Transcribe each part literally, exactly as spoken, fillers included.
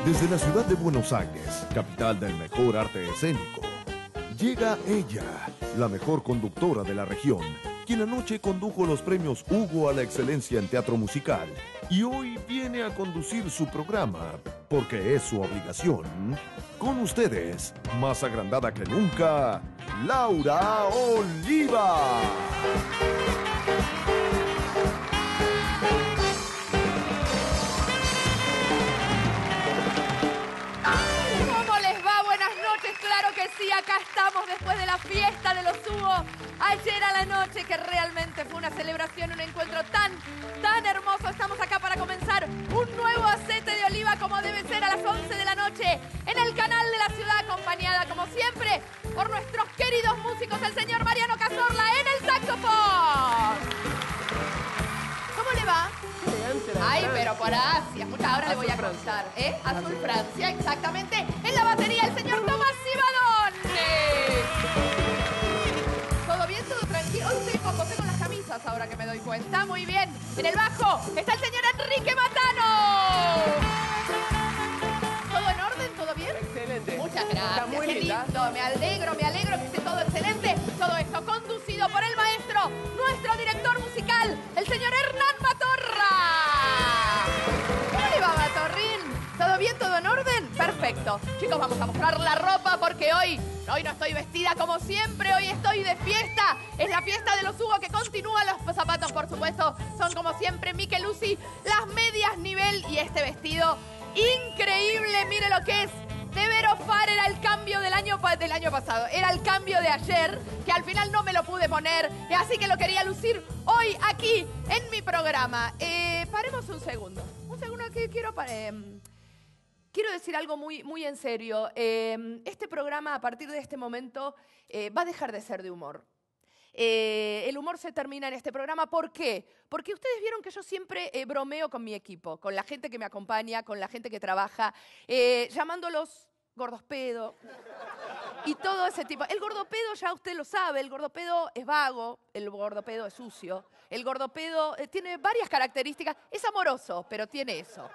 Desde la ciudad de Buenos Aires, capital del mejor arte escénico, llega ella, la mejor conductora de la región, quien anoche condujo los premios Hugo a la excelencia en teatro musical y hoy viene a conducir su programa, porque es su obligación. Con ustedes, más agrandada que nunca, Laura Oliva. Claro que sí, acá estamos después de la fiesta de los Hugo. Ayer a la noche, que realmente fue una celebración, un encuentro tan, tan hermoso. Estamos acá para comenzar un nuevo Aceite de Oliva, como debe ser, a las once de la noche, en el canal de la ciudad, acompañada, como siempre, por nuestros queridos músicos, el señor Mariano Cazorla en el saxofón. ¿Cómo le va? Ay, pero por Asia. Mucha, ahora le voy a contar, ¿eh? Azul Francia, exactamente. En la batería, el señor Tomás Cibadone. ¿Todo bien? ¿Todo tranquilo? Hoy estoy con José con las camisas, ahora que me doy cuenta. Muy bien. En el bajo está el señor Enrique Matano. ¿Todo en orden? ¿Todo bien? Excelente. Muchas gracias. Está muy Qué linda. lindo. Me alegro, me alegro que esté todo excelente. Todo esto conducido por el maestro, nuestro director musical, el señor Hernán Matorra. ¿Cómo le va, Matorrín? ¿Todo bien? ¿Todo en orden? Perfecto. Chicos, vamos a mostrar la ropa porque hoy, hoy no estoy vestida como siempre. Hoy estoy de fiesta. Es la fiesta de los Hugo que continúa. Los zapatos, por supuesto, son como siempre Micheluzzi. Las medias nivel y este vestido increíble. Mire lo que es. De Vero Far era el cambio del año, del año pasado. Era el cambio de ayer, que al final no me lo pude poner. Y así que lo quería lucir hoy aquí en mi programa. Eh, paremos un segundo. Un segundo que quiero... Eh, quiero decir algo muy, muy en serio. Eh, este programa, a partir de este momento, eh, va a dejar de ser de humor. Eh, el humor se termina en este programa. ¿Por qué? Porque ustedes vieron que yo siempre eh, bromeo con mi equipo, con la gente que me acompaña, con la gente que trabaja, eh, llamándolos gordospedo y todo ese tipo. El gordopedo ya usted lo sabe, el gordopedo es vago, el gordopedo es sucio, el gordopedo eh, tiene varias características, es amoroso, pero tiene eso.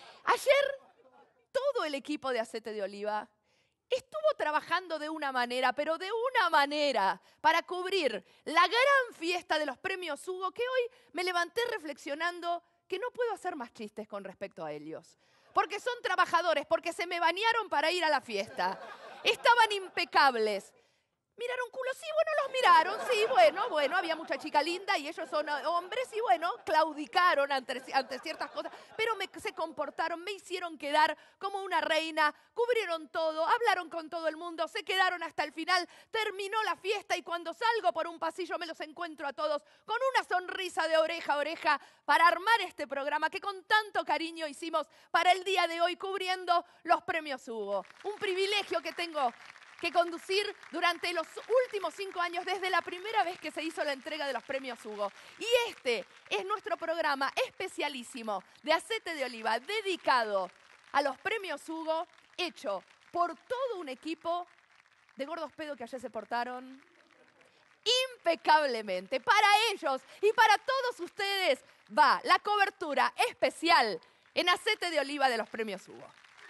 Ayer todo el equipo de Aceite de Oliva estuvo trabajando de una manera, pero de una manera, para cubrir la gran fiesta de los premios Hugo, que hoy me levanté reflexionando que no puedo hacer más chistes con respecto a ellos. Porque son trabajadores, porque se me bañaron para ir a la fiesta. Estaban impecables. ¿Miraron culo? Sí, bueno, los miraron, sí, bueno, bueno, había mucha chica linda y ellos son hombres y bueno, claudicaron ante, ante ciertas cosas, pero me, se comportaron, me hicieron quedar como una reina, cubrieron todo, hablaron con todo el mundo, se quedaron hasta el final, terminó la fiesta y cuando salgo por un pasillo me los encuentro a todos con una sonrisa de oreja a oreja para armar este programa que con tanto cariño hicimos para el día de hoy cubriendo los premios Hugo. Un privilegio que tengo que conducir durante los últimos cinco años, desde la primera vez que se hizo la entrega de los premios Hugo. Y este es nuestro programa especialísimo de Aceite de Oliva, dedicado a los premios Hugo, hecho por todo un equipo de gordos pedo que ayer se portaron impecablemente. Para ellos y para todos ustedes va la cobertura especial en Aceite de Oliva de los premios Hugo.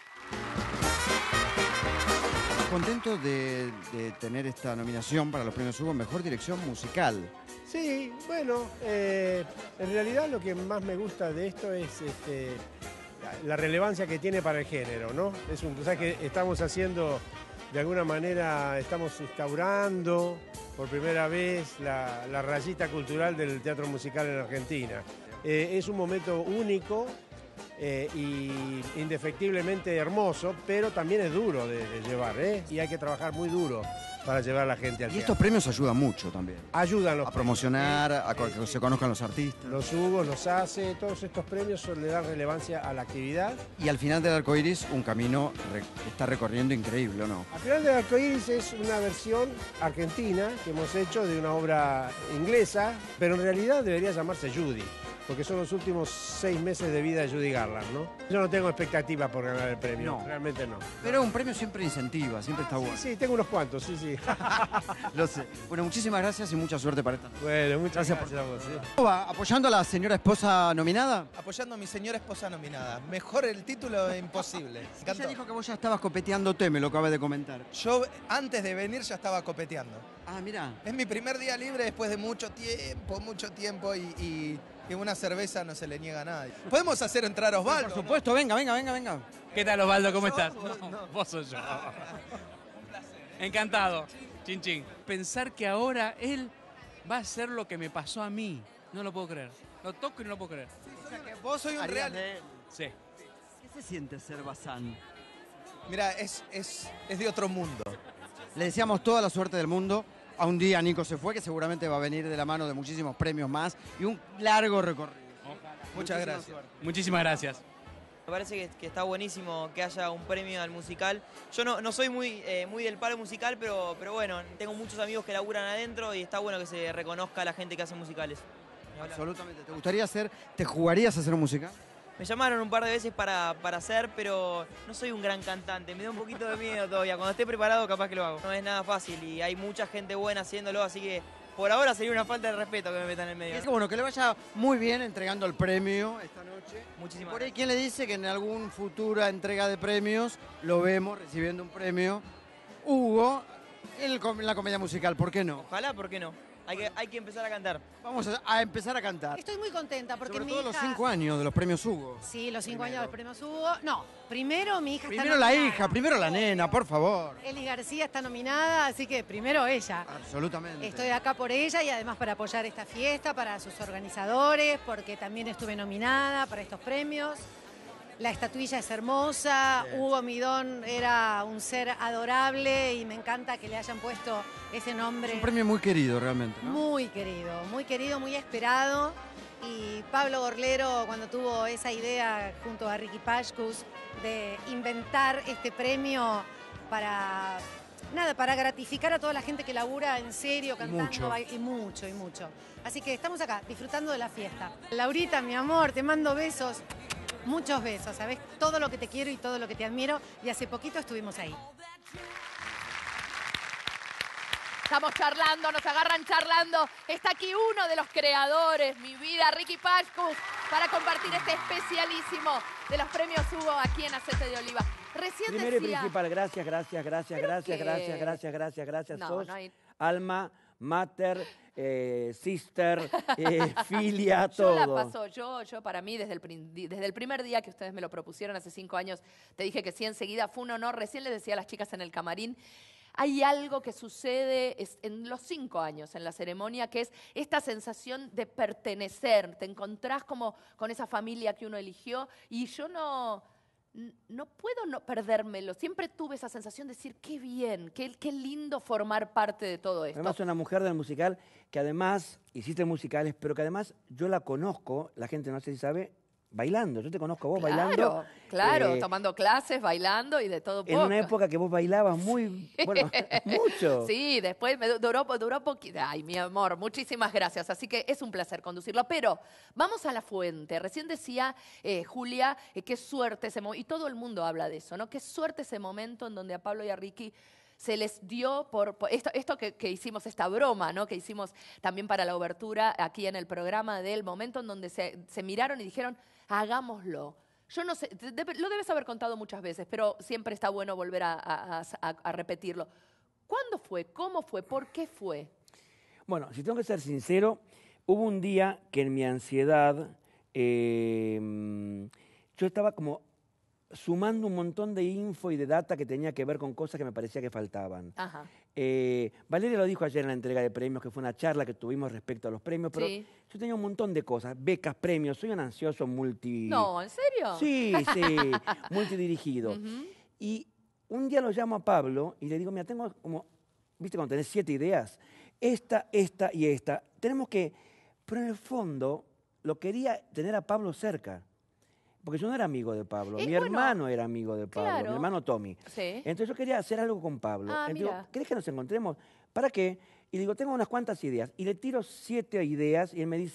Contento de, de tener esta nominación para los premios Hugo Mejor Dirección Musical. Sí, bueno, eh, en realidad lo que más me gusta de esto es este, la, la relevancia que tiene para el género, ¿no? Es un, ¿sabes que estamos haciendo, de alguna manera, estamos instaurando por primera vez la, la rayita cultural del teatro musical en Argentina. Eh, es un momento único. Eh, y indefectiblemente hermoso, pero también es duro de, de llevar, ¿eh? Y hay que trabajar muy duro para llevar a la gente al Y teatro. estos premios ayudan mucho también. Ayudan los a promocionar, a eh, que se conozcan los artistas. Los Hugo, los hace, todos estos premios le dan relevancia a la actividad. Y al final del arco iris, un camino re, que está recorriendo increíble, ¿o no? Al final del arco iris es una versión argentina que hemos hecho de una obra inglesa, pero en realidad debería llamarse Judy. porque son los últimos seis meses de vida de Judy Garland, ¿no? Yo no tengo expectativas por ganar el premio, No. realmente no. Pero un premio siempre incentiva, siempre está bueno. Sí, sí, tengo unos cuantos, sí, sí. Lo sé. Bueno, muchísimas gracias y mucha suerte para esta noche. Bueno, muchas Gracias gracias, por- a vos, ¿sí? ¿Cómo va? ¿Apoyando a la señora esposa nominada? Apoyando a mi señora esposa nominada. Mejor el título imposible. Me Ella encantó. dijo que vos ya estabas copeteándote, me lo acabas de comentar. Yo antes de venir ya estaba copeteando. Ah, mira. Es mi primer día libre después de mucho tiempo, mucho tiempo y, y, y una cerveza no se le niega a nadie. Podemos hacer entrar a Osvaldo. Por supuesto, venga, venga, venga, venga. ¿Qué tal, Osvaldo? ¿Cómo ¿Sos estás? vos? No, No. vos sos yo. Encantado. Chin, chin. Pensar que ahora él va a hacer lo que me pasó a mí. No lo puedo creer. Lo toco y no lo puedo creer. O sea que vos soy un Harías real. de él. Sí. ¿Qué se siente ser Bazán? Mira, es, es, es de otro mundo. Le deseamos toda la suerte del mundo. A un día Nico se fue, que seguramente va a venir de la mano de muchísimos premios más y un largo recorrido. Muchas Muchísima gracias. suerte. Muchísimas gracias. Me parece que, que está buenísimo que haya un premio al musical. Yo no, no soy muy, eh, muy del palo musical, pero, pero bueno, tengo muchos amigos que laburan adentro y está bueno que se reconozca a la gente que hace musicales. Ni hablar. Absolutamente. ¿Te gustaría hacer, te jugarías a hacer un musical? Me llamaron un par de veces para, para hacer, pero no soy un gran cantante. Me da un poquito de miedo todavía. Cuando esté preparado, capaz que lo hago. No es nada fácil y hay mucha gente buena haciéndolo, así que por ahora sería una falta de respeto que me metan en el medio. Es que bueno, que le vaya muy bien entregando el premio esta noche. Muchísimas Por ahí, gracias. ¿quién le dice que en alguna futura entrega de premios lo vemos recibiendo un premio? Hugo, en, el com- en la comedia musical, ¿por qué no? Ojalá, ¿por qué no? Hay que, hay que empezar a cantar. Vamos a, a empezar a cantar. Estoy muy contenta porque Sobre mi todo hija... los cinco años de los premios Hugo. Sí, los cinco Primero. años del premio Hugo. No, primero mi hija Primero está la nominada. hija, primero la nena, por favor. Eli García está nominada, así que primero ella. Absolutamente. Estoy acá por ella y además para apoyar esta fiesta, para sus organizadores, porque también estuve nominada para estos premios. La estatuilla es hermosa, Hugo Midón era un ser adorable y me encanta que le hayan puesto ese nombre. Es un premio muy querido realmente, ¿no? Muy querido, muy querido, muy esperado. Y Pablo Gorlero, cuando tuvo esa idea junto a Ricky Pashkus de inventar este premio para, nada, para gratificar a toda la gente que labura en serio, cantando, mucho. bail- y mucho, y mucho. Así que estamos acá, disfrutando de la fiesta. Laurita, mi amor, te mando besos, muchos besos, ¿sabes? Todo lo que te quiero y todo lo que te admiro. Y hace poquito estuvimos ahí. Estamos charlando, nos agarran charlando. Está aquí uno de los creadores, mi vida, Ricky Pashkus, para compartir este especialísimo de los premios Hugo aquí en Aceite de Oliva. Recién Primero y decía... principal, gracias, gracias, gracias, ¿Pero gracias, qué? gracias, gracias, gracias, gracias. No, Sos no hay- alma, mater, eh, sister, eh, filia, Yo todo. la paso, yo, yo para mí, desde el, prin- di- desde el primer día que ustedes me lo propusieron hace cinco años, te dije que sí, enseguida fue un honor. Recién les decía a las chicas en el camarín, hay algo que sucede es- en los cinco años en la ceremonia, que es esta sensación de pertenecer. Te encontrás como con esa familia que uno eligió y yo no... n- No puedo no perdérmelo. Siempre tuve esa sensación de decir, qué bien, qué, qué lindo formar parte de todo esto. Además, una mujer del musical que además hiciste musicales, pero que además yo la conozco, la gente no sé si sabe, bailando. Yo te conozco a vos Claro, bailando. claro, eh, tomando clases, bailando y de todo en poco. una época que vos bailabas muy, bueno, mucho. Sí, después me du- duró, duró poquito. Ay, mi amor, muchísimas gracias. Así que es un placer conducirlo. Pero vamos a la fuente. Recién decía eh, Julia, eh, qué suerte ese momento, y todo el mundo habla de eso, ¿no? Qué suerte ese momento en donde a Pablo y a Ricky se les dio por, por esto, esto que, que hicimos, esta broma, ¿no? Que hicimos también para la obertura aquí en el programa, del momento en donde se, se miraron y dijeron, hagámoslo. Yo no sé, debe- lo debes haber contado muchas veces, pero siempre está bueno volver a, a- a- a repetirlo. ¿Cuándo fue? ¿Cómo fue? ¿Por qué fue? Bueno, si tengo que ser sincero, hubo un día que en mi ansiedad eh, yo estaba como sumando un montón de info y de data que tenía que ver con cosas que me parecía que faltaban. Ajá. Eh, Valeria lo dijo ayer en la entrega de premios, que fue una charla que tuvimos respecto a los premios, pero Sí. yo tenía un montón de cosas, becas, premios, soy un ansioso multi... No, ¿en serio? Sí, sí, multidirigido. Ujú. Y un día lo llamo a Pablo y le digo, mira, tengo como, viste cuando tenés siete ideas, esta, esta y esta. Tenemos que, pero en el fondo lo quería tener a Pablo cerca. Porque yo no era amigo de Pablo, Y mi bueno, hermano era amigo de Pablo, claro. mi hermano Tommy. Sí. Entonces yo quería hacer algo con Pablo. Ah, Entonces mira. digo, ¿querés que nos encontremos? ¿Para qué? Y le digo, tengo unas cuantas ideas. Y le tiro siete ideas y él me dice,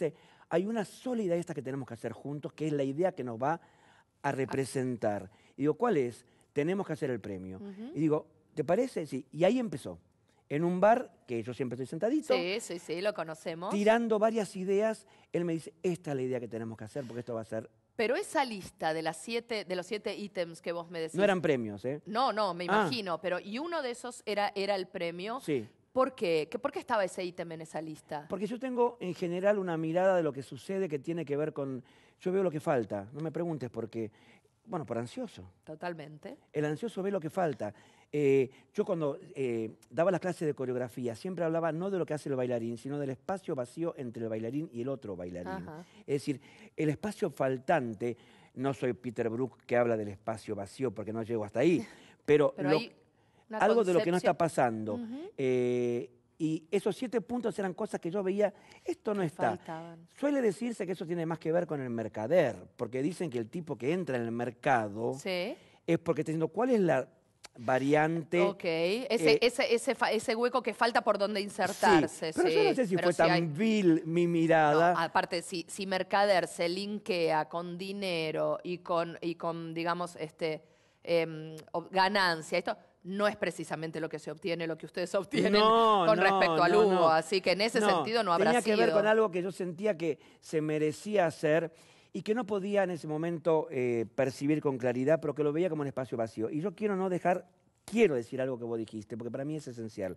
hay una sola idea esta que tenemos que hacer juntos, que es la idea que nos va a representar. Y digo, ¿cuál es? Tenemos que hacer el premio. Uh-huh. Y digo, ¿te parece? Sí. Y ahí empezó. En un bar, que yo siempre estoy sentadito. Sí, sí, sí, lo conocemos. Tirando varias ideas, él me dice, esta es la idea que tenemos que hacer, porque esto va a ser... Pero esa lista de, las siete, de los siete ítems que vos me decís... No eran premios, ¿eh? No, no, me imagino, ah. pero y uno de esos era, era el premio. Sí. ¿Por qué? ¿Por qué estaba ese ítem en esa lista? Porque yo tengo en general una mirada de lo que sucede que tiene que ver con... Yo veo lo que falta, no me preguntes por qué. Bueno, por ansioso. Totalmente. El ansioso ve lo que falta. Eh, yo cuando eh, daba las clases de coreografía siempre hablaba no de lo que hace el bailarín, sino del espacio vacío entre el bailarín y el otro bailarín. Ajá. Es decir, el espacio faltante, no soy Peter Brook que habla del espacio vacío porque no llego hasta ahí, pero, pero lo, hay una algo concepción. de lo que no está pasando. Uh-huh. eh, y esos siete puntos eran cosas que yo veía, esto no está. Faltaban. Suele decirse que eso tiene más que ver con el mercader, porque dicen que el tipo que entra en el mercado sí. es porque está diciendo cuál es la variante. Ok, ese, eh, ese, ese, ese hueco que falta por donde insertarse. Sí, pero sí. yo no sé si pero fue si tan hay... vil mi mirada. No, aparte, si, si mercader se linkea con dinero y con, y con digamos, este, eh, ganancia, esto no es precisamente lo que se obtiene, lo que ustedes obtienen no, con no, respecto al no, Hugo. no. Así que en ese no, sentido no habrá tenía sido. Tenía que ver con algo que yo sentía que se merecía hacer y que no podía en ese momento eh, percibir con claridad, pero que lo veía como un espacio vacío. Y yo quiero no dejar, quiero decir algo que vos dijiste, porque para mí es esencial.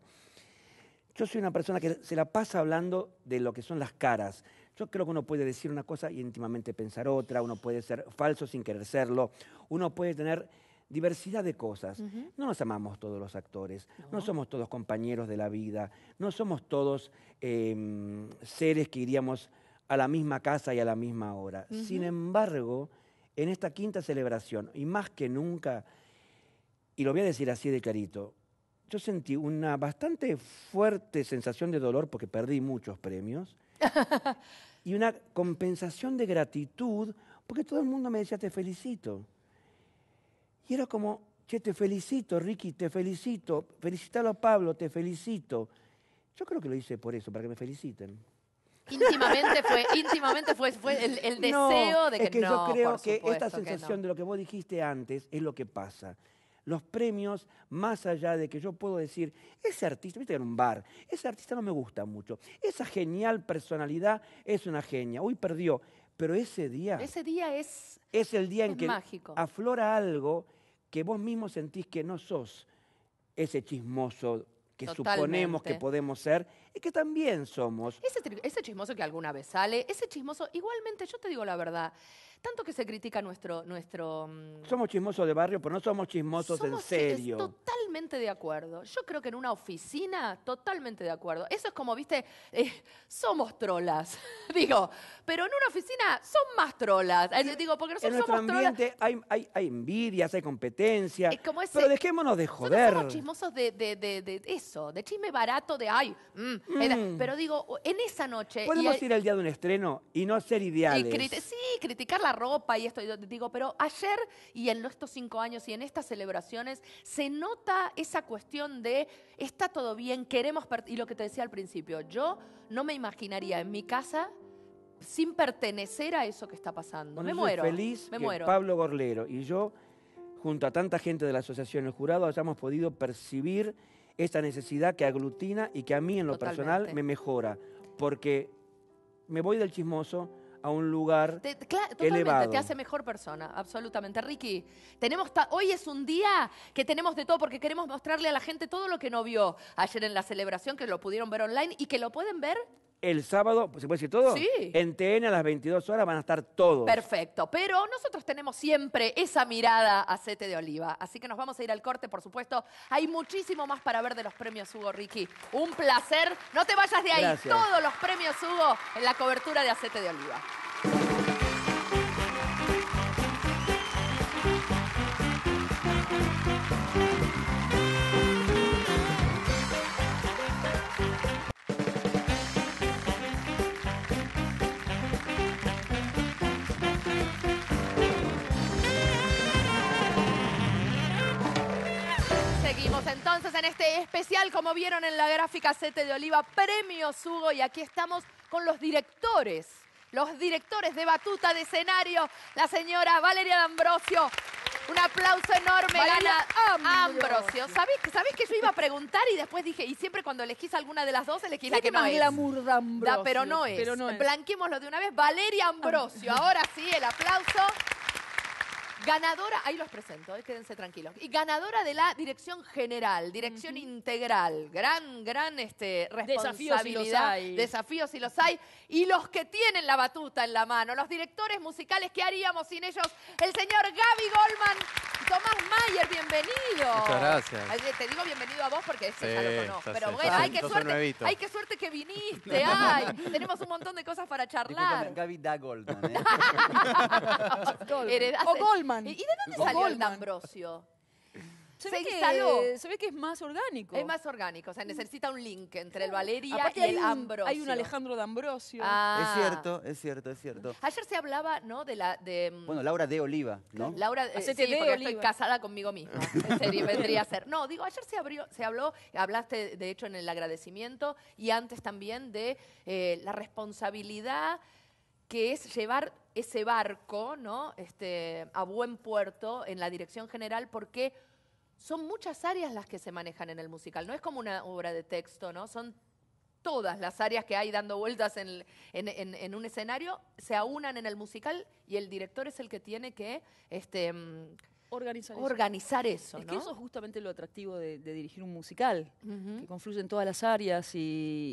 Yo soy una persona que se la pasa hablando de lo que son las caras. Yo creo que uno puede decir una cosa y íntimamente pensar otra, uno puede ser falso sin querer serlo, uno puede tener diversidad de cosas. Uh-huh. No nos amamos todos los actores, no. no somos todos compañeros de la vida, no somos todos eh, seres que iríamos a la misma casa y a la misma hora. Uh-huh. Sin embargo, en esta quinta celebración, y más que nunca, y lo voy a decir así de clarito, yo sentí una bastante fuerte sensación de dolor porque perdí muchos premios y una compensación de gratitud porque todo el mundo me decía te felicito. Y era como, che, te felicito, Ricky, te felicito, felicítalo a Pablo, te felicito. Yo creo que lo hice por eso, para que me feliciten. Íntimamente fue, íntimamente fue, fue el, el deseo no, de que es que no, yo creo por que supuesto esta sensación que no. de lo que vos dijiste antes es lo que pasa. Los premios, más allá de que yo puedo decir, ese artista, viste en un bar, ese artista no me gusta mucho, esa genial personalidad es una genia, uy, perdió, pero ese día... Ese día es Es el día en que mágico. aflora algo que vos mismo sentís que no sos ese chismoso que Totalmente. Suponemos que podemos ser y que también somos. Ese, ese chismoso que alguna vez sale, ese chismoso, igualmente, yo te digo la verdad, tanto que se critica nuestro... nuestro somos chismosos de barrio, pero no somos chismosos somos, en serio. Totalmente de acuerdo. Yo creo que en una oficina, totalmente de acuerdo. Eso es como, viste, eh, somos trolas, digo, pero en una oficina son más trolas. Eh, digo, porque nosotros en nuestro somos ambiente hay, hay, hay envidias, hay competencia, es como ese, pero dejémonos de joder. Somos chismosos de, de, de, de eso, de chisme barato, de ay, mm, Mm. era- pero digo, en esa noche... Podemos y- ir al día de un estreno y no ser Y ideales. criti- sí, criticar la ropa y esto. Y digo, pero ayer y en estos cinco años y en estas celebraciones se nota esa cuestión de está todo bien, queremos... per- Y lo que te decía al principio, yo no me imaginaría en mi casa sin pertenecer a eso que está pasando. Bueno, me yo muero. soy feliz me que muero. Pablo Gorlero y yo, junto a tanta gente de la Asociación El Jurado, hayamos podido percibir esta necesidad que aglutina y que a mí en lo Totalmente. personal me mejora, porque me voy del chismoso a un lugar Te- cla- totalmente, elevado. te hace mejor persona, absolutamente. Ricky, tenemos ta- hoy es un día que tenemos de todo porque queremos mostrarle a la gente todo lo que no vio ayer en la celebración, que lo pudieron ver online y que lo pueden ver. El sábado, ¿se puede decir todo? Sí. En T N a las veintidós horas van a estar todos. Perfecto, pero nosotros tenemos siempre esa mirada aceite de oliva, así que nos vamos a ir al corte, por supuesto. Hay muchísimo más para ver de los premios Hugo, Ricky. Un placer, no te vayas de ahí. Gracias. Todos los premios Hugo en la cobertura de aceite de oliva. Seguimos entonces en este especial, como vieron en la gráfica aceite de oliva, premios Hugo, y aquí estamos con los directores los directores de batuta de escenario, la señora Valeria D'Ambrosio. Un aplauso enorme, Valeria gana Ambrosio. Ambrosio. ¿Sabés, ¿Sabés que yo iba a preguntar y después dije, y siempre cuando elegís alguna de las dos, elegís la que no más es? glamour de Ambrosio, Da, pero no es. pero no es. Blanquémoslo de una vez. Valeria Ambrosio. Ahora sí, el aplauso. Ganadora, ahí los presento, eh, quédense tranquilos. Y ganadora de la dirección general, dirección uh-huh. integral. Gran, gran este, responsabilidad. Desafíos si los hay. Desafíos si los hay. Y los que tienen la batuta en la mano, los directores musicales, ¿qué haríamos sin ellos? El señor Gaby Goldman y Tomás Mayer, bienvenido. Muchas gracias. Te digo bienvenido a vos porque este sí, ya lo conozco. Pero sí, bueno, sí, ay, qué suerte, ay, qué suerte que viniste. Ay, tenemos un montón de cosas para charlar. Disculpame, Gaby da Goldman. ¿eh? Heredaste- O Goldman. ¿Y de dónde O salió el Goldman. D'Ambrosio? Se, Se ve que, instaló. se ve que es más orgánico. Es más orgánico, o sea, necesita un link entre el Valeria Aparte y hay el un, Ambrosio. Hay un Alejandro D'Ambrosio. Ah. Es cierto, es cierto, es cierto. Ayer se hablaba, ¿no? De la... De, mm, Bueno, Laura de Oliva, ¿no? Laura, eh, sí, Hacete de porque Oliva. estoy casada conmigo misma. En serio, vendría a ser. No, digo, ayer se, abrió, se habló, hablaste de hecho en el agradecimiento y antes también de eh, la responsabilidad que es llevar ese barco, ¿no? Este, a buen puerto en la dirección general, porque son muchas áreas las que se manejan en el musical. No es como una obra de texto, ¿no? Son todas las áreas que hay dando vueltas en, en, en, en un escenario, se aunan en el musical y el director es el que tiene que este, Organizar eso. organizar eso, Es ¿no? que eso es justamente lo atractivo de, de dirigir un musical, Ujú. que confluyen todas las áreas y,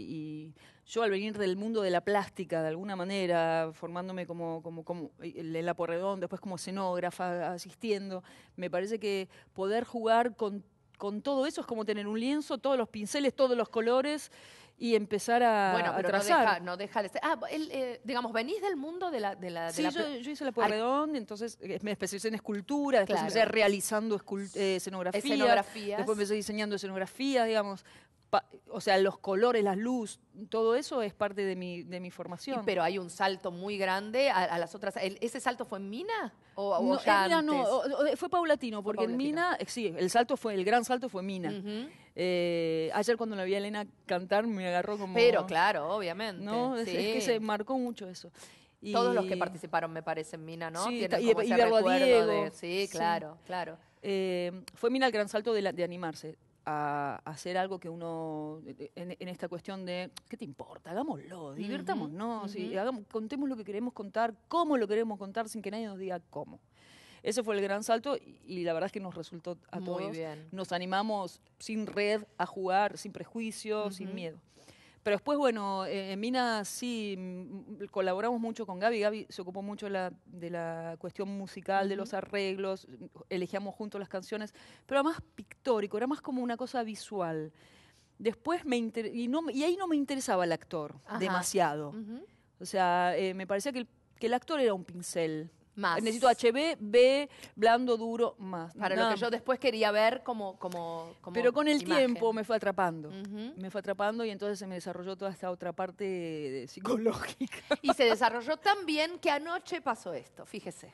y yo al venir del mundo de la plástica, de alguna manera, formándome como, como, como en la Porredón, después como escenógrafa, asistiendo, me parece que poder jugar con, con todo eso es como tener un lienzo, todos los pinceles, todos los colores y empezar a, Bueno, a pero no trazar. deja, no deja de ser. Ah, él, eh, digamos, venís del mundo de la... De la, de Sí, la yo, pla- yo hice la Pueyrredón, entonces eh, me especialicé en escultura, después Claro. empecé realizando escul- eh, escenografías, Escenografías. después empecé diseñando escenografías, digamos, pa- o sea, los colores, las luz, todo eso es parte de mi, de mi Y, formación. pero hay un salto muy grande a, a las otras... ¿El- ¿Ese salto fue en Mina? ¿O, o No, ya en Mina antes? no, o- o- fue paulatino, porque paulatino. en Mina, eh, sí, el salto fue, el gran salto fue en Mina. Ujú. Eh, ayer cuando la vi a Elena cantar me agarró como... Pero claro, obviamente. ¿no? Es, sí. es que se marcó mucho eso. Y- Todos los que participaron, me parece, en Mina, ¿no? Sí, Tienen y- como y ese verlo a recuerdo Diego, de- Sí, sí. claro, claro. Eh, fue Mina el gran salto de, la- de animarse a, a hacer algo que uno, en, en esta cuestión de, ¿qué te importa? Hagámoslo, divirtámonos, sí, ujú. hagamos- contemos lo que queremos contar, cómo lo queremos contar, sin que nadie nos diga cómo. Ese fue el gran salto y, y la verdad es que nos resultó a Muy todos. bien. Nos animamos sin red a jugar, sin prejuicios, sin Ujú. miedo. Pero después, bueno, eh, en Mina sí mm, colaboramos mucho con Gaby. Gaby se ocupó mucho de la, de la cuestión musical, de Ujú. los arreglos, elegíamos juntos las canciones, pero era más pictórico, era más como una cosa visual. Después me inter- y, no, y ahí no me interesaba el actor Ajá. demasiado. Ujú. O sea, eh, me parecía que el, que el actor era un pincel. Más. Necesito H B, B, blando, duro, más. Para Nada lo que yo después quería ver como, como, como Pero con el imagen. tiempo me fue atrapando. Ujú. Me fue atrapando y entonces se me desarrolló toda esta otra parte de- psicológica. Y se desarrolló tan bien que anoche pasó esto, fíjese.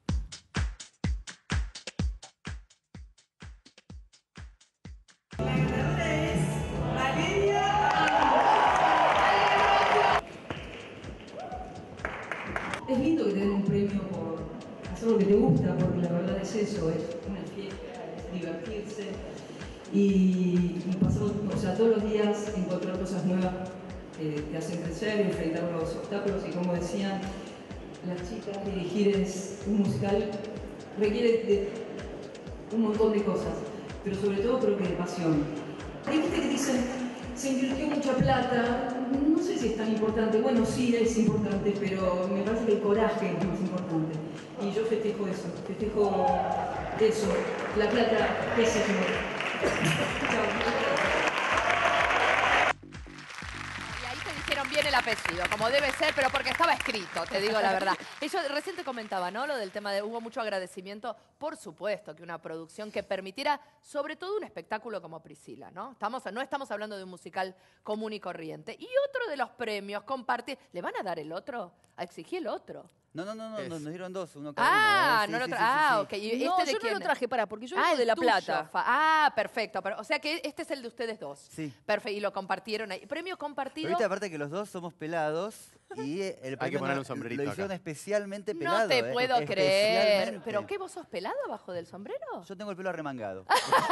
Es lindo que te den un premio por hacer lo que te gusta, porque la verdad es eso, es una fiesta, es divertirse y, y pasar, o sea, todos los días encontrar cosas nuevas que te hacen crecer, enfrentar los obstáculos y como decían las chicas, dirigir es un musical requiere de un montón de cosas, pero sobre todo creo que de pasión. Hay gente que dice, se invirtió mucha plata, no sé si es tan importante, bueno sí es importante, pero me parece que el coraje es más importante. Y yo festejo eso, festejo eso, la plata, qué sé yo. Chao. Y ahí te dijeron bien el apellido, como debe ser, pero porque estaba escrito, te digo la verdad. Yo recién te comentaba, ¿no? Lo del tema de hubo mucho agradecimiento, por supuesto que una producción que permitiera, sobre todo un espectáculo como Priscila, ¿no? Estamos, no estamos hablando de un musical común y corriente. Y otro de los premios, compartir, ¿le van a dar el otro? A exigir el otro. No, no, no, no, Es. nos dieron dos, uno cada Ah, uno. ¿eh? no Sí, lo sí, tra- sí, sí, Ah, sí. ok. ¿Y No, este de yo quién? no lo traje, pará, porque yo Ah, vengo el de La tuyo, Plata. Fa- Ah, perfecto. Pero, o sea que este es el de ustedes dos. Sí. Perfecto. Y lo compartieron ahí. Premio Pero compartido. viste, aparte que los dos somos pelados, Y el Hay que premio ponerle no- un sombrerito lo hicieron acá. especialmente pelado. No te ¿eh? puedo creer. Especialmente. ¿Pero qué, vos sos pelado abajo del sombrero? Yo tengo el pelo arremangado.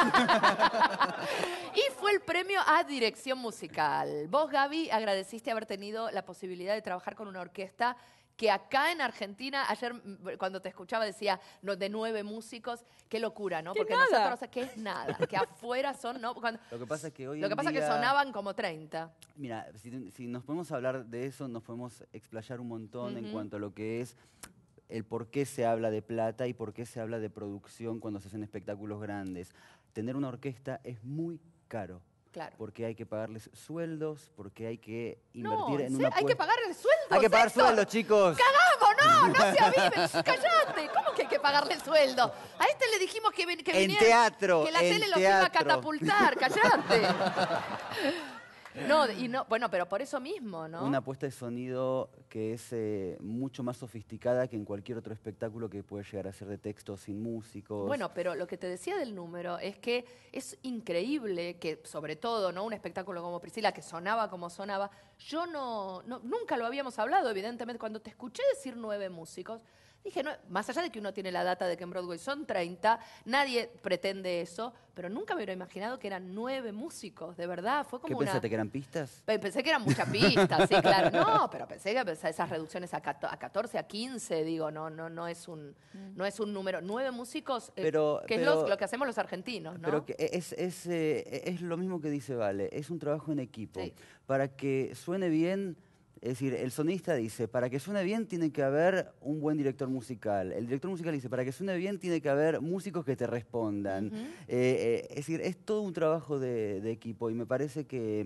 Y fue el premio a dirección musical. Vos, Gaby, agradeciste haber tenido la posibilidad de trabajar con una orquesta que acá en Argentina, ayer mm, cuando te escuchaba decía no, de nueve músicos, qué locura, ¿no? Que Porque nada. nosotros, o sea, que es nada, que afuera son, ¿no? Cuando- Lo que pasa es que hoy lo que en pasa es que día- sonaban como treinta. Mira, si, si nos podemos hablar de eso, nos podemos explayar un montón en Ujú. cuanto a lo que es el por qué se habla de plata y por qué se habla de producción cuando se hacen espectáculos grandes. Tener una orquesta es muy caro. Claro. Porque hay que pagarles sueldos, porque hay que No, invertir ¿en en serio? una Hay que puesta- pagarle sueldos. Hay que pagar Héctor. sueldos, chicos. ¡Cagamos! ¡No! ¡No se aviven! ¡Cállate! ¿Cómo que hay que pagarle sueldo? A este le dijimos que, ven- que En viniera- teatro, que la en tele los iba a teatro. catapultar. ¡Cállate! No, y no, bueno, pero por eso mismo, ¿no? Una puesta de sonido que es eh, mucho más sofisticada que en cualquier otro espectáculo que puede llegar a ser de texto sin músicos. Bueno, pero lo que te decía del número es que es increíble que, sobre todo, ¿no? Un espectáculo como Priscila, que sonaba como sonaba, yo no, no- nunca lo habíamos hablado, evidentemente. Cuando te escuché decir nueve músicos, dije, no, más allá de que uno tiene la data de que en Broadway son treinta, nadie pretende eso, pero nunca me hubiera imaginado que eran nueve músicos, de verdad. Fue como ¿Qué una... pensaste, que eran pistas? Pe- Pensé que eran muchas pistas, sí, claro. No, pero pensé que pensé esas reducciones a cato- a catorce, a quince, digo, no, no, no es un, no es un número. Nueve músicos, eh, Pero- que es pero- lo, lo que hacemos los argentinos, ¿no? Pero que es, es, eh, es lo mismo que dice Vale, es un trabajo en equipo. Para que suene bien, es decir, el sonista dice, para que suene bien tiene que haber un buen director musical. El director musical dice, para que suene bien tiene que haber músicos que te respondan. Ujú. Eh, eh, es decir, es todo un trabajo de, de equipo y me parece que,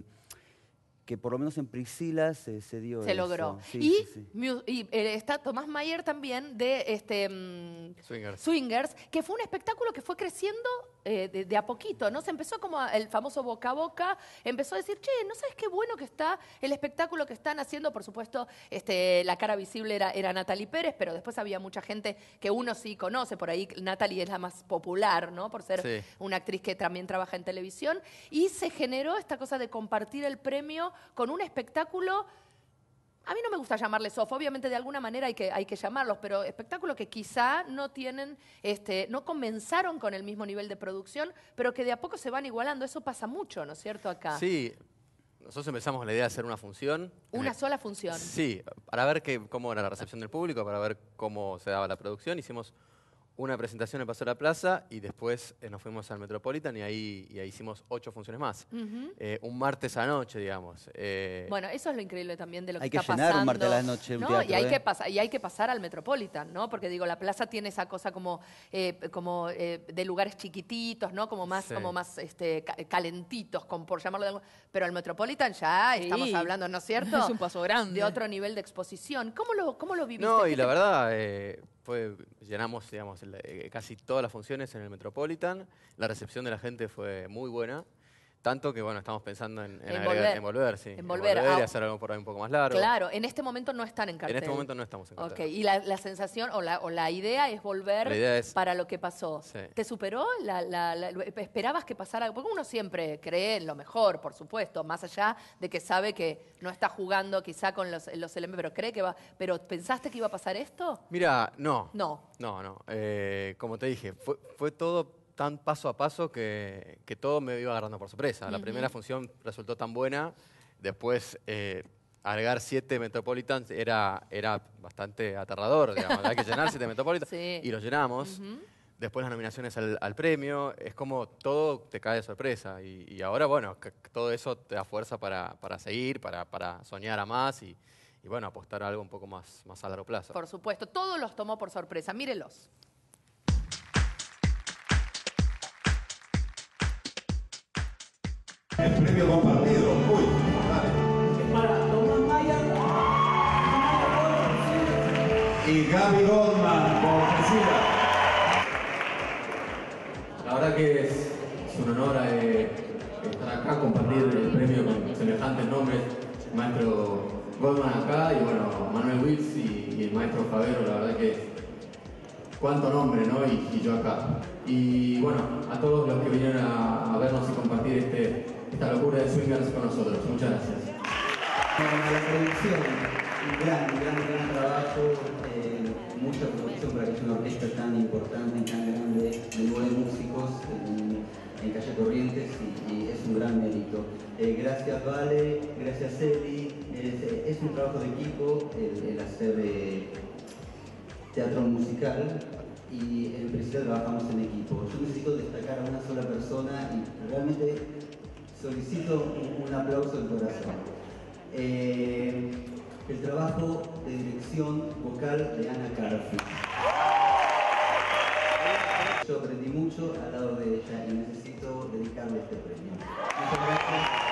que por lo menos en Priscila se, se dio Se eso. logró. Sí, y sí, sí. mu- y, eh, está Tomás Mayer también de este, mm, Swingers. Swingers, que fue un espectáculo que fue creciendo eh, de, de a poquito, ¿no? Se empezó como el famoso boca a boca, empezó a decir, che, ¿no sabes qué bueno que está el espectáculo que están haciendo? Por supuesto, este, la cara visible era, era Natalie Pérez, pero después había mucha gente que uno sí conoce, por ahí Natalie es la más popular, ¿no? Por ser Sí. una actriz que también trabaja en televisión, y se generó esta cosa de compartir el premio con un espectáculo. A mí no me gusta llamarles soft, obviamente de alguna manera hay que, hay que llamarlos, pero espectáculos que quizá no tienen, este, no comenzaron con el mismo nivel de producción, pero que de a poco se van igualando. Eso pasa mucho, ¿no es cierto? Acá. Sí, nosotros empezamos con la idea de hacer una función. Una Eh, sola función. Sí, para ver qué, cómo era la recepción del público, para ver cómo se daba la producción. Hicimos una presentación en Paso de la Plaza y después eh, nos fuimos al Metropolitan y ahí, y ahí hicimos ocho funciones más. Ujú. Eh, un martes a noche, digamos. Eh, Bueno, eso es lo increíble también de lo que Hay que está llenar un pasando. martes a la noche un ¿no? teatro, y, hay ¿eh? que pasar, y hay que pasar al Metropolitan, ¿no? Porque digo, la plaza tiene esa cosa como, eh, como eh, de lugares chiquititos, ¿no? Como más, Sí. como más este, ca- calentitos, como por llamarlo de algún... Pero el Metropolitan ya estamos Sí. hablando, ¿no es cierto? Es un paso grande. De otro nivel de exposición. ¿Cómo lo, cómo lo viviste? No, ¿Qué y la te- verdad, eh, fue, llenamos digamos, el- eh, casi todas las funciones en el Metropolitan. La recepción de la gente fue muy buena. Tanto que, bueno, estamos pensando en, en En agregar- volver. en volver, sí. En volver. y Ah, hacer algo por ahí un poco más largo. Claro, en este momento no están en cartel. En este momento no estamos en cartel. Ok, y la, la sensación o la, o la idea es volver La idea es- para lo que pasó. Sí. ¿Te superó? La, la- la- ¿Esperabas que pasara? Porque uno siempre cree en lo mejor, por supuesto, más allá de que sabe que no está jugando quizá con los, los elementos, pero cree que va. ¿Pero pensaste que iba a pasar esto? Mira, no. No. No, no. Eh, como te dije, fue, fue todo tan paso a paso que, que todo me iba agarrando por sorpresa. La Ujú. primera función resultó tan buena, después eh, agregar siete Metropolitans era, era bastante aterrador, digamos. Hay que llenar siete Metropolitans Sí. y los llenamos. Ujú. Después las nominaciones al, al premio, es como todo te cae de sorpresa. Y, y ahora, bueno, que- que todo eso te da fuerza para, para seguir, para, para soñar a más y, y, bueno, apostar a algo un poco más, más a largo plazo. Por supuesto, todos los tomó por sorpresa. Mírelos. El premio compartido. Uy, vale. Para Tomás Mayer Y Gaby Goldman por Priscila. La verdad que es, es un honor eh, estar acá, compartir el premio con semejantes nombres, el maestro Goldman acá y bueno, Manuel Wills y, y el maestro Favero, la verdad que cuánto nombre, ¿no? Y, y yo acá. Y bueno, a todos los que vinieron a, a vernos y compartir este, esta locura de Swingers con nosotros. Muchas gracias. a la producción un gran, gran, gran trabajo, eh, mucha producción para que haya una orquesta tan importante y tan grande, de nueve músicos en, en Calle Corrientes, y, y es un gran mérito. Eh, gracias Vale, gracias Eli, es, es un trabajo de equipo el, el hacer eh, teatro musical, y en Priscila trabajamos en equipo. Yo necesito destacar a una sola persona y realmente solicito un, un aplauso del corazón. Eh, el trabajo de dirección vocal de Ana Carfi. Yo aprendí mucho al lado de ella y necesito dedicarle este premio. Muchas gracias.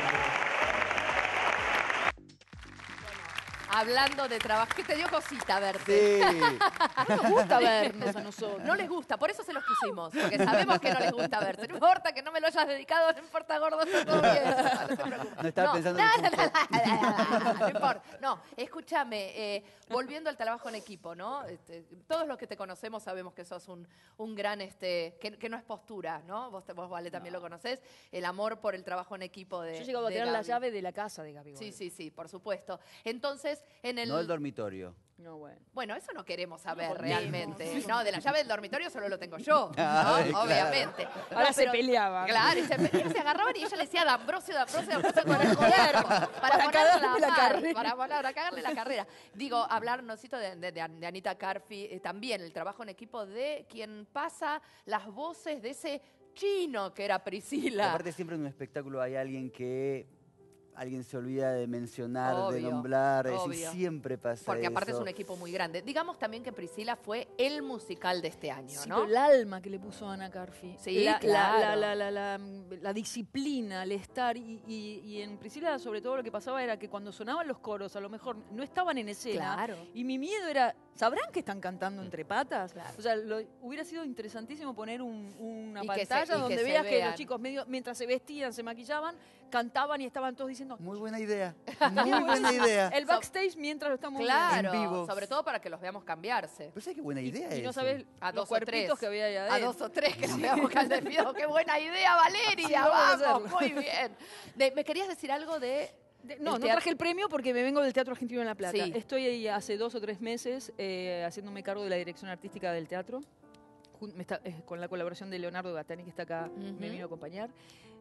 Hablando de trabajo, ¿qué te dio cosita verte? Sí. No nos gusta vernos a nosotros. No les gusta, por eso se los pusimos, porque sabemos que no les gusta verte. No importa que no me lo hayas dedicado, no importa, gordo, está todo bien. No, no te preocupes. No estaba No, pensando no, en no, el no, no, no importa. No, escúchame, eh, volviendo al trabajo en equipo, ¿no? Este, todos los que te conocemos sabemos que sos un, un gran, este, que, que no es postura, ¿no? Vos, te- vos Vale, también lo conocés. El amor por el trabajo en equipo de Yo he llegado a de tener la Gaby. llave de la casa de Gaby. Sí, sí, sí, por supuesto. Entonces, en el... No el dormitorio. No, bueno. Bueno, eso no queremos saber No, realmente. No, de la llave del dormitorio solo lo tengo yo, Ah, ¿no? claro. Obviamente. Ahora No, se pero- peleaban. Claro, y se, ellos se agarraban y ella le decía D'Ambrosio, D'Ambrosio, D'Ambrosio con el joder, para, Para ponerla cagarle la mal, carrera. Para, para cagarle la carrera. Digo, hablar, necesito de, de, de An- de Anita Carfi, eh, también el trabajo en equipo de quien pasa las voces de ese chino que era Y Priscila. aparte siempre en un espectáculo hay alguien que alguien se olvida de mencionar, de Obvio, nombrar, es decir, obvio. siempre pasa Porque aparte es eso. un equipo muy grande. Digamos también que Priscila fue el musical de este año, Sí, ¿no? pero el alma que le puso Ana Carfi. Sí, la, claro. la, la, la, la, la, la disciplina, el estar. Y, y- y en Priscila, sobre todo, lo que pasaba era que cuando sonaban los coros, a lo mejor no estaban en escena. Claro. Y mi miedo era, ¿sabrán que están cantando entre patas? O sea, lo- hubiera sido interesantísimo poner un- una Y que se- pantalla y que donde se veas que vean. los chicos, medio, mientras se vestían, se maquillaban, cantaban y estaban todos diciendo. Muy buena idea. Muy buena idea. El backstage mientras lo estamos Claro, En vivo. sobre todo para que los veamos cambiarse. Pero ¿sabes qué buena idea viendo. Y no eso? sabes A los dos o cuerpitos tres. que había ahí A adentro. dos o tres que nos veamos caldefidos. ¡Qué buena idea, Valeria! Sí, vamos a ¡Vamos! hacerlo. Muy bien. De- ¿Me querías decir algo de...? De- el no, no teatro? traje el premio porque me vengo del Teatro Argentino en La Plata. Sí. Estoy ahí hace dos o tres meses eh, haciéndome cargo de la dirección artística del teatro, jun- me está- eh, con la colaboración de Leonardo Gattani, que está acá, me Ujú. vino a acompañar.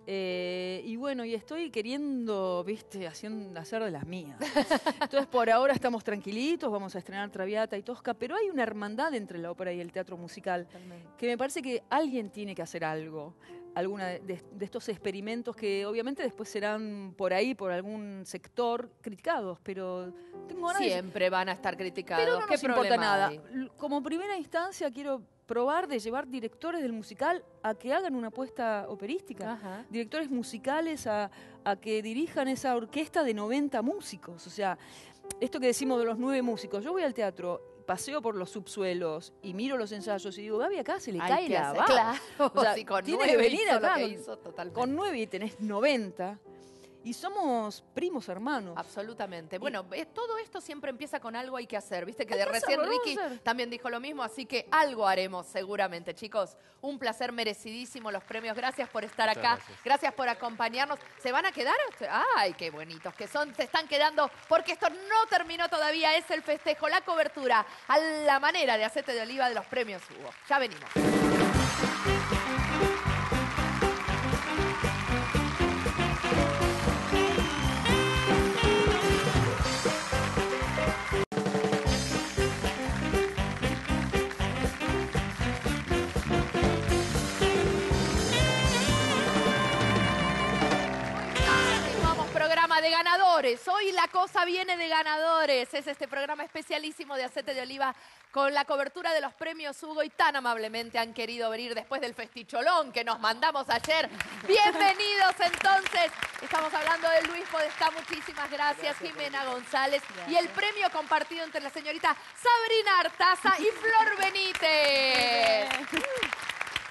Eh, y bueno, y estoy queriendo, viste, haciendo, hacer de las mías. Entonces, por ahora estamos tranquilitos, vamos a estrenar Traviata y Tosca, pero hay una hermandad entre la ópera y el teatro musical que me parece que alguien tiene que hacer algo. Alguna de, de- de estos experimentos que obviamente después serán por ahí, por algún sector, criticados, pero tengo ganas de- Siempre van a estar criticados. pero no ¿Qué nos importa problema nada. hay? L- Como primera instancia quiero probar de llevar directores del musical a que hagan una apuesta operística. Ajá. Directores musicales a, a que dirijan esa orquesta de noventa músicos. O sea, esto que decimos de los nueve músicos. Yo voy al teatro, paseo por los subsuelos y miro los ensayos y digo, Gaby, acá se le Hay cae que la hacer- baba. claro, O sea, sí, con tiene que nueve venir hizo lo acá. que con- hizo, totalmente. Con nueve y tenés noventa. Y somos primos hermanos. Absolutamente. Bueno, eh, todo esto siempre empieza con algo hay que hacer. Viste que Hay de que recién hacerlo, Ricky vamos a hacer. también dijo lo mismo, así que algo haremos seguramente, chicos. Un placer merecidísimo los premios. Gracias por estar Muchas acá. gracias. Gracias por acompañarnos. ¿Se van a quedar? Ay, qué bonitos que son. Se están quedando porque esto no terminó todavía. Es el festejo, la cobertura a la manera de aceite de oliva de los premios Hugo. Ya venimos. Continuamos, programa de ganadores. Hoy la cosa viene de ganadores. Es este programa especialísimo de aceite de oliva con la cobertura de los premios Hugo y tan amablemente han querido venir después del festicholón que nos mandamos ayer. Bienvenidos entonces. Estamos hablando de Luis Podestá. Muchísimas gracias, Jimena González. Y el premio compartido entre la señorita Sabrina Artaza y Flor Benítez.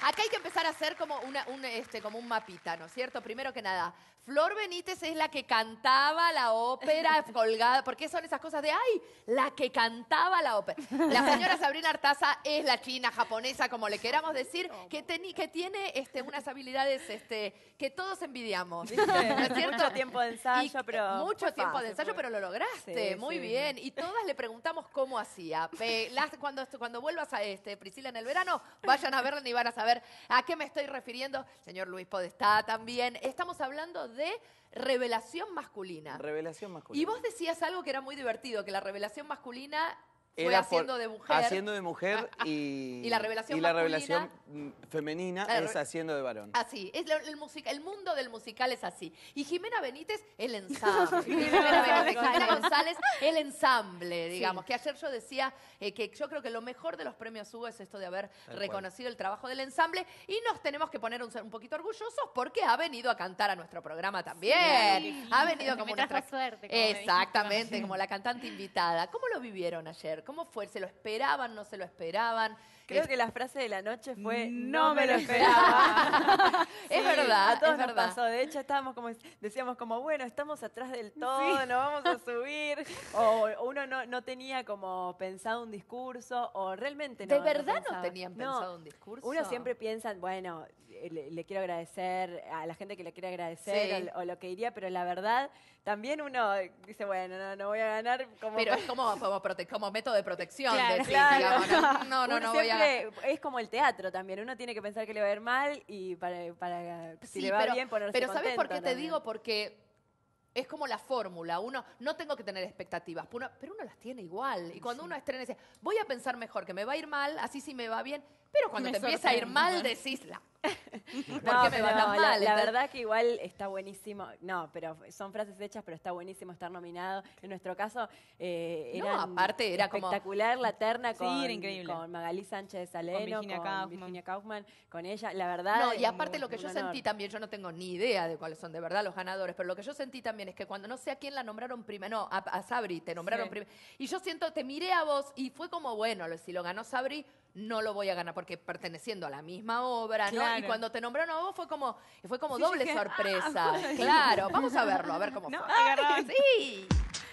acá hay que empezar a hacer como, una, un, este, como un mapita, ¿no es cierto? Primero que nada, Flor Benítez es la que cantaba la ópera colgada. ¿Por qué son esas cosas de, ay, la que cantaba la ópera? La señora Sabrina Artaza es la china, japonesa, como le queramos decir, que, teni, que tiene este, unas habilidades este, que todos envidiamos. ¿Viste? ¿No es cierto? Mucho tiempo de ensayo, Y, pero... Mucho tiempo de ensayo, pero lo lograste. Sí, muy sí. bien. Y todas le preguntamos cómo hacía. Eh, las, cuando, cuando vuelvas a este, Priscila en el verano, vayan a verla y van a saber a qué me estoy refiriendo. Señor Luis Podestá también. Estamos hablando de revelación masculina. Revelación masculina. Y vos decías algo que era muy divertido, que la revelación masculina fue Era haciendo por- de mujer. Haciendo de mujer y, Y la revelación y la masculina- revelación mm, femenina La re- es haciendo de varón. Así, es lo- el, musica- el mundo del musical es así. Y Jimena Benítez, el ensamble. Jimena, Benítez, Jimena González, el ensamble, digamos. Sí. Que ayer yo decía eh, que yo creo que lo mejor de los premios Hugo es esto de haber Tal reconocido el trabajo del ensamble. Y nos tenemos que poner un, un poquito orgullosos porque ha venido a cantar a nuestro programa también. Sí. Ha venido como Me trajo nuestra... suerte, como me dijiste. Exactamente, como la cantante invitada. ¿Cómo lo vivieron ayer? ¿Cómo fue? ¿Se lo esperaban? ¿No se lo esperaban? Creo Es- que la frase de la noche fue No no me me lo lo esperaba. Es verdad, a todos es nos verdad. pasó. De hecho, estábamos como, decíamos como, bueno, estamos atrás del todo, Sí. no vamos a subir. O uno no, no tenía como pensado un discurso, o realmente no. ¿De verdad no pensaba. tenían pensado un discurso? Uno siempre piensa, bueno, eh, le, le quiero agradecer a la gente que le quiere agradecer Sí. o, o lo que diría, pero la verdad, también uno dice, bueno, no, no voy a ganar como... Pero es como, como, prote- como método de protección. Claro, decís, claro. digamos, no, no, no, Uno no voy a... siempre- Es como el teatro también. Uno tiene que pensar que le va a ir mal y para, para si Sí, le va pero, bien ponerse pero ¿sabes por qué contento te también. digo? Porque es como la fórmula. Uno no tengo que tener expectativas, pero uno, pero uno las tiene igual. Y cuando uno estrena dice, voy a pensar mejor, que me va a ir mal, así sí me va bien. Pero cuando Me te empieza a ir sorprende. mal, decís, la... ¿por No, qué me va pero tan la- mal? La, Entonces- verdad que igual está buenísimo. No, pero son frases hechas, pero está buenísimo estar nominado. En nuestro caso, eh, No, era aparte era como- espectacular la terna Sí, con, era increíble. con Magalí Sánchez de Saleno, Con Virginia Kaufman. Virginia Kaufman, con ella. La verdad. No, y es aparte un- lo que yo un honor. sentí también, yo no tengo ni idea de cuáles son de verdad los ganadores, pero lo que yo sentí también es que cuando no sé a quién la nombraron primero, no, a, a Sabri te nombraron Sí. primero. Y yo siento, te miré a vos y fue como, bueno, lo- si lo ganó Sabri, no lo voy a ganar porque perteneciendo a la misma obra, ¿no? Claro. Y cuando te nombraron a vos fue como, fue como Sí, doble yo dije, sorpresa. ah, bueno. Claro, vamos a verlo, a ver cómo No, fue. te agarraron. Sí.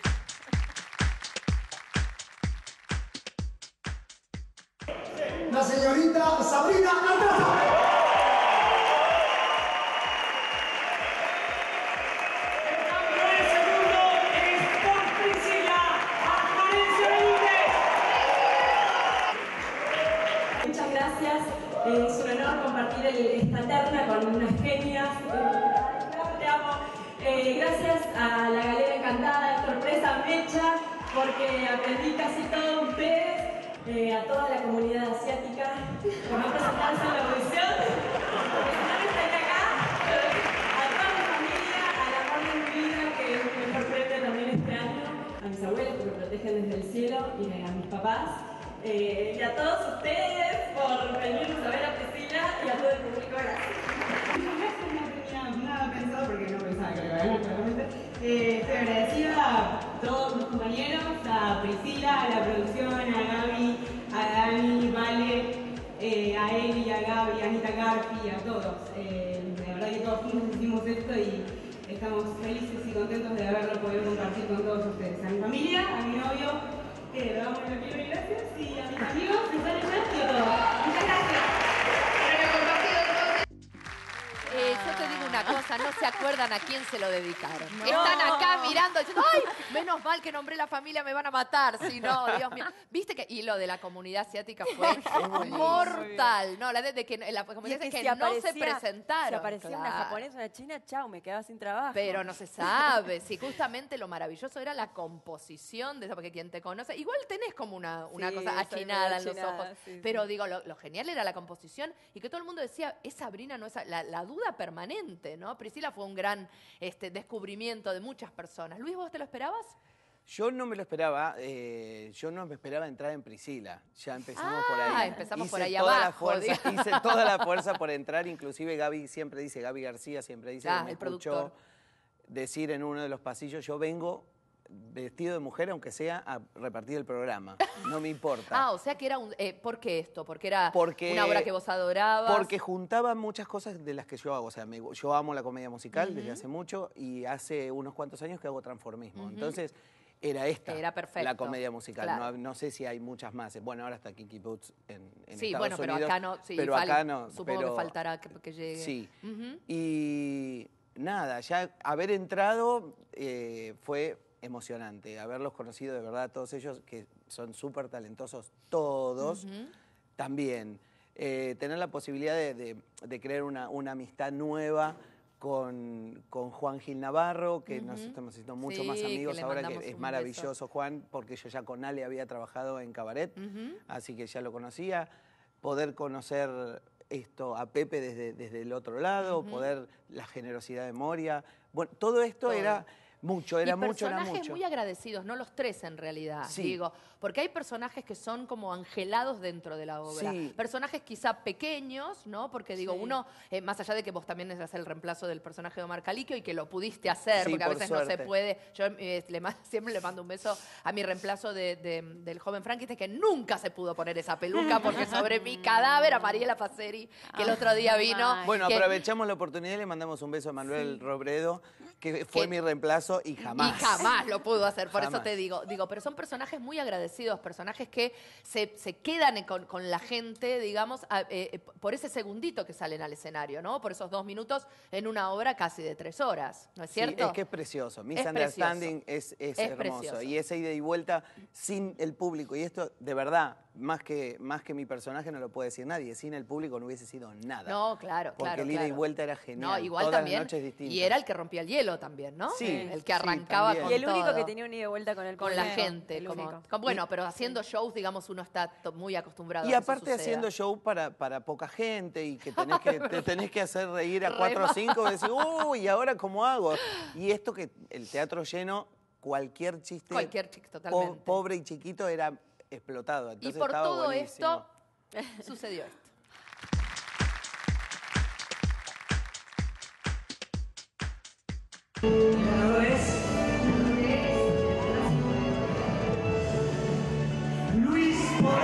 La señorita Sabrina Artaza. Muchas gracias. Eh, es un honor compartir el- esta terna con unas genias. Eh, te amo. Eh, gracias a la Galera Encantada, Héctor Presa, Mecha, porque aprendí casi todo de ustedes. Eh, a toda la comunidad asiática por no presentarse en la audición. Porque si no, no estaría acá. A toda mi familia, al amor de mi vida, que es mi mejor premio también este año. A mis abuelos que me protegen desde el cielo y a mis papás. Eh, y a todos ustedes por venirnos a ver a Priscila y a todo el público, gracias. No tenía nada pensado porque no pensaba que lo iba a ganar, claramente. Eh, estoy agradecida a todos mis compañeros, a Priscila, a la producción, a Gaby, a Dani, Vale, eh, a Eli, a Gaby, a Anita Garfi, a todos. Eh, de verdad que todos juntos hicimos esto y estamos felices y contentos de haberlo podido compartir con todos ustedes. A mi familia, a mi novio, que le damos lo quiero y gracias, y a mis amigos que están allá y a todos. Muchas gracias. Eh, yo te digo una cosa, no se acuerdan a quién se lo dedicaron. No. Están acá mirando diciendo, ¡ay! Menos mal que nombré la familia, me van a matar. Si no, Dios mío. ¿Viste que? Y lo de la comunidad asiática fue mortal. No, la de, de que la comunidad Y es que, que si no se aparecía- presentaron. Si aparecía una Claro. japonesa, una china, chau, me quedaba sin trabajo. Pero no se sabe. Si justamente lo maravilloso era la composición de eso, porque quien te conoce, igual tenés como una, una Sí, cosa soy achinada en medio los achinada, ojos. sí, pero sí. digo, lo, lo genial era la composición y que todo el mundo decía, es Sabrina, no es Sa-". la, la duda permanente, ¿no? Priscila fue un gran este, descubrimiento de muchas personas. Luis, ¿vos te lo esperabas? Yo no me lo esperaba, eh, yo no me esperaba entrar en Priscila. Ya empezamos Ah, por ahí. empezamos Hice por ahí toda la abajo, fuerza, digamos. hice toda la fuerza por entrar, inclusive Gaby siempre dice, Gaby García siempre dice Ah, que me el escuchó productor. decir en uno de los pasillos, yo vengo vestido de mujer, aunque sea a repartir el programa. No me importa. Ah, o sea que era un... Eh, ¿Por qué esto? ¿Porque era Porque- una obra que vos adorabas? Porque juntaba muchas cosas de las que yo hago. O sea, me- yo amo la comedia musical Ujú. desde hace mucho y hace unos cuantos años que hago transformismo. Ujú. Entonces, era esta Era perfecto, la comedia musical. claro. No, no sé si hay muchas más. Bueno, ahora está Kiki Boots en, en Sí, Estados bueno, pero Unidos, acá no... Sí, pero fal- acá no. Supongo pero- que faltará que, que llegue. Sí. Ujú. Y nada, ya haber entrado eh, fue emocionante. Haberlos conocido de verdad, todos ellos que son súper talentosos, todos, Ujú. también. Eh, tener la posibilidad de, de- de crear una, una amistad nueva con, con Juan Gil Navarro, que nos Ujú. estamos haciendo mucho Sí, más que amigos le ahora, que mandamos es un maravilloso Juan, porque yo ya con Ale había trabajado en Cabaret, Ujú. así que ya lo conocía. Poder conocer esto a Pepe desde, desde el otro lado, Ujú. poder la generosidad de Moria. Bueno, todo esto Todo. era mucho, era y mucho, era personajes mucho. muy agradecidos, no los tres en realidad, Sí. digo, porque hay personajes que son como angelados dentro de la obra. Sí. Personajes quizá pequeños, ¿no? Porque digo, Sí. uno, eh, más allá de que vos también haces el reemplazo del personaje de Omar Caliquio y que lo pudiste hacer, Sí, porque a por veces no se suerte. puede. Yo eh, le ma- siempre le mando un beso a mi reemplazo de- de- del joven Frankenstein, que nunca se pudo poner esa peluca, porque sobre mi cadáver, a Mariela Paceri, que el otro día vino. Bueno, que- aprovechamos la oportunidad y le mandamos un beso a Manuel Robredo, que fue Que- mi reemplazo y jamás. Y jamás lo pudo hacer, por eso Jamás. te digo. Digo, pero son personajes muy agradecidos, personajes que se, se quedan con, con la gente, digamos, a- eh, por ese segundito que salen al escenario, ¿no? Por esos dos minutos en una obra casi de tres horas, ¿no es Sí, cierto? es que es precioso. Es Misunderstanding es, es Es hermoso. precioso. Y esa ida y vuelta sin el público. Y esto, de verdad, más que, más que mi personaje no lo puede decir nadie. Sin el público no hubiese sido nada. No, claro, Porque claro. el ida y claro. vuelta era genial. No, igual Todas también. las noches distintas. Y era el que rompía el hielo también, ¿no? Sí, El que sí, arrancaba también. con Y el único todo. que tenía un ida y vuelta con el Con la público. gente. El Como, único. con- bueno, pero haciendo shows, digamos, uno está to- muy acostumbrado Y a que eso aparte suceda. haciendo show para, para poca gente y que tenés que, te tenés que hacer reír a Re cuatro o mal. cinco y decir, uy, ¿y ahora cómo hago? Y esto que el teatro lleno, cualquier chiste Cualquier chiste, po- totalmente. pobre y chiquito era explotado. Y Entonces por estaba todo buenísimo. esto sucedió esto. Luis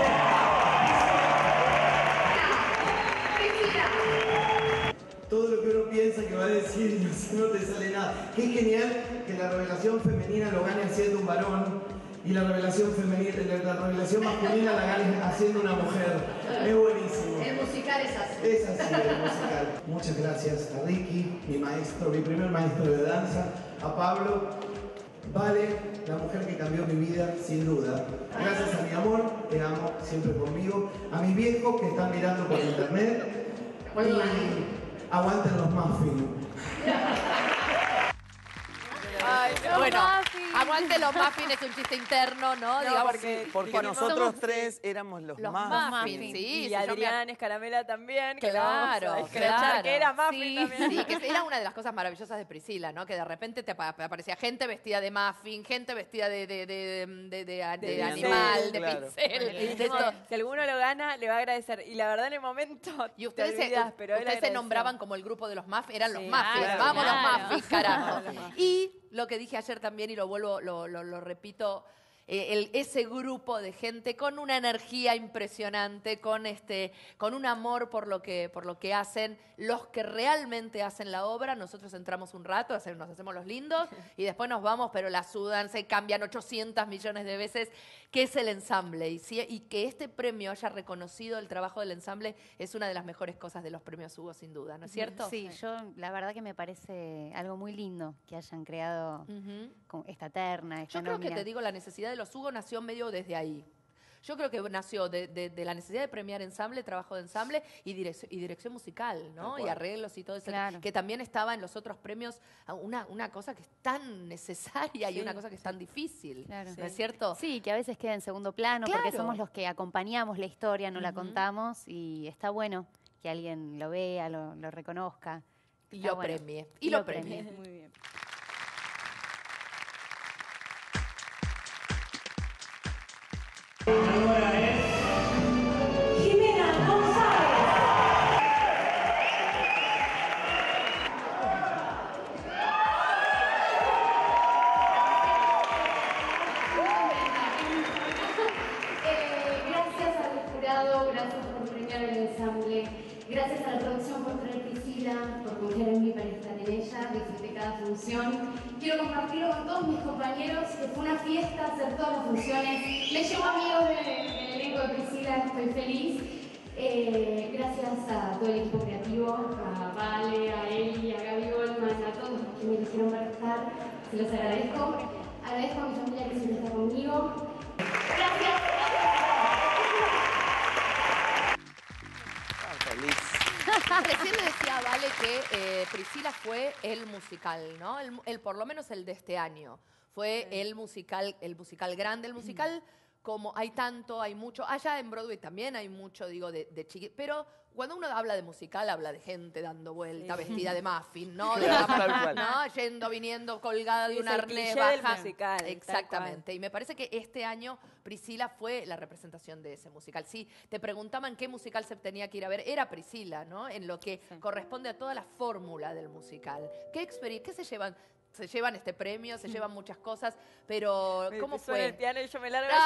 Todo lo que uno piensa que va a decir no, sé, no te sale nada. Qué genial que la revelación femenina lo gane haciendo un varón y la revelación femenina, la, la revelación masculina la gane haciendo una mujer. Es buenísimo. El musical es así. Es así el musical. Muchas gracias a Ricky, mi maestro, mi primer maestro de danza, a Pablo. Vale, la mujer que cambió mi vida, sin duda. Gracias a mi amor, te amo siempre conmigo. A mis viejos que están mirando por internet. Y aguanten los muffins. Ay, Los bueno, muffins. aguante los muffins, es un chiste interno, ¿no? No, Digamos, porque- Porque porque nosotros somos- tres éramos los, Los más. muffins, sí. Y sí, yo me- Adrián Escaramela también. que lo Claro, vamos a escrachar, claro. que era muffin sí, también. sí, que era una de las cosas maravillosas de Priscila, ¿no? Que de repente te apa- aparecía gente vestida de muffin, gente vestida de, de, de, de, de- de De animal, de claro. pincel. Bueno, le de dijimos, esto. si alguno lo gana, le va a agradecer. Y la verdad, en el momento. Y ustedes, te se, olvidás, pero él ustedes se agradeció. nombraban como el grupo de los muffins, eran los Sí, muffins, claro, vamos claro. los muffins, carajo. Los muffins. Y lo que dije ayer también, y lo vuelvo, lo, lo- lo repito, eh, el- ese grupo de gente con una energía impresionante, con este, con un amor por lo que, por lo que hacen, los que realmente hacen la obra. Nosotros entramos un rato, hacer- nos hacemos los lindos y después nos vamos, pero la sudan, se cambian ochocientos millones de veces, que es el ensamble. Y, sí- y que este premio haya reconocido el trabajo del ensamble es una de las mejores cosas de los premios Hugo, sin duda, ¿no es cierto? Sí, yo la verdad que me parece algo muy lindo que hayan creado Ujú. con esta terna, esta Yo creo que nómina. te digo, la necesidad de los Hugo nació medio desde ahí. Yo creo que nació de, de- de la necesidad de premiar ensamble, trabajo de ensamble y, direc- y dirección musical, ¿no? Tal Y cual. arreglos y todo eso. Claro. Que también estaba en los otros premios a una, una cosa que es tan necesaria y Sí, una cosa que es tan difícil. Claro. ¿No es cierto? Sí, que a veces queda en segundo plano Claro. porque somos los que acompañamos la historia, no la Ujú. contamos y está bueno que alguien lo vea, lo, lo reconozca. Y Está lo bueno. premie. Y lo premie. Muy bien. Jimena González. ensamble. Gracias a la producción por traer Priscila, por confiar en mí para estar en ella. Disfruté cada función. Quiero compartirlo con todos mis compañeros, que fue una fiesta hacer todas las funciones. Me llevo amigos del, del elenco de Priscila, estoy feliz. Eh, gracias a todo el equipo creativo, a Vale, a Eli, a Gaby Goldman, a todos los que me eligieron para estar. Se los agradezco. Agradezco a mi familia que siempre está conmigo. Gracias. Recién le decía a Vale que eh, Priscila fue el musical, ¿no? El, el, por lo menos el de este año. Fue el musical, el musical grande, el musical como hay tanto, hay mucho. Allá en Broadway también hay mucho, digo, de, de chiqui. Pero cuando uno habla de musical, habla de gente dando vuelta, sí. vestida de muffin, ¿no? De la, ¿no? Yendo, viniendo, colgada sí, de un arnés, baja. Musical, exactamente. Y me parece que este año Priscila fue la representación de ese musical. Sí, te preguntaban qué musical se tenía que ir a ver. Era Priscila, ¿no? En lo que sí. corresponde a toda la fórmula del musical. ¿Qué experiencia? ¿Qué se llevan? Se llevan este premio, se llevan muchas cosas, pero me, ¿cómo me fue? el piano y yo me largo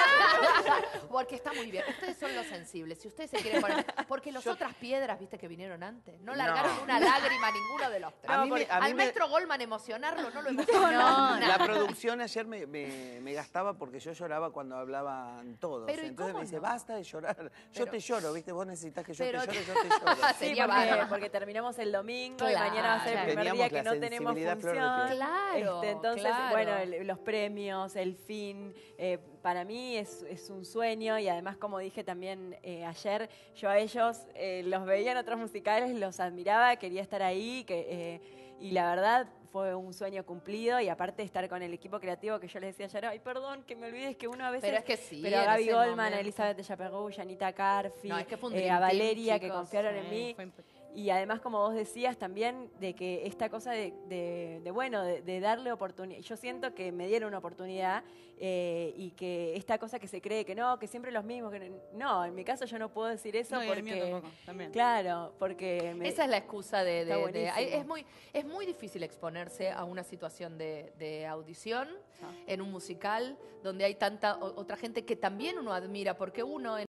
a llorar. Porque está muy bien. Ustedes son los sensibles. Si ustedes se quieren poner... Porque las yo... otras piedras, viste, que vinieron antes, no largaron no. una lágrima ninguno de los tres. A mí me, a mí Al me... maestro Goldman emocionarlo, no lo emocionó. No, la producción ayer me, me, me gastaba porque yo lloraba cuando hablaban todos. Pero, entonces me dice, no? basta de llorar. Yo pero... te lloro, viste, vos necesitas que yo pero... te llore, yo te lloro. Sí, porque, porque terminamos el domingo claro, y mañana va a ser el primer Teníamos día que no tenemos función. Claro. Este, entonces, claro. bueno, el, los premios, el fin, eh, para mí es, es un sueño y además, como dije también eh, ayer, yo a ellos eh, los veía en otros musicales, los admiraba, quería estar ahí que, eh, y la verdad fue un sueño cumplido y aparte estar con el equipo creativo que yo les decía ayer, ay, perdón, que me olvides que uno a veces... Pero es que sí, Pero a Gaby Goldman, momento. a Elizabeth de Chaperrou, Janita Carfi, no, es que eh, a Valeria, team, que chicos, confiaron sí, en mí. fue... Y además, como vos decías, también de que esta cosa de, de, de bueno, de, de darle oportunidad. Yo siento que me dieron una oportunidad eh, y que esta cosa que se cree que no, que siempre los mismos. Que no, en mi caso yo no puedo decir eso no, porque... Tampoco, también. Claro, porque... Me, esa es la excusa de... de, de es, muy, es muy difícil exponerse a una situación de, de audición ah. en un musical donde hay tanta otra gente que también uno admira, porque uno...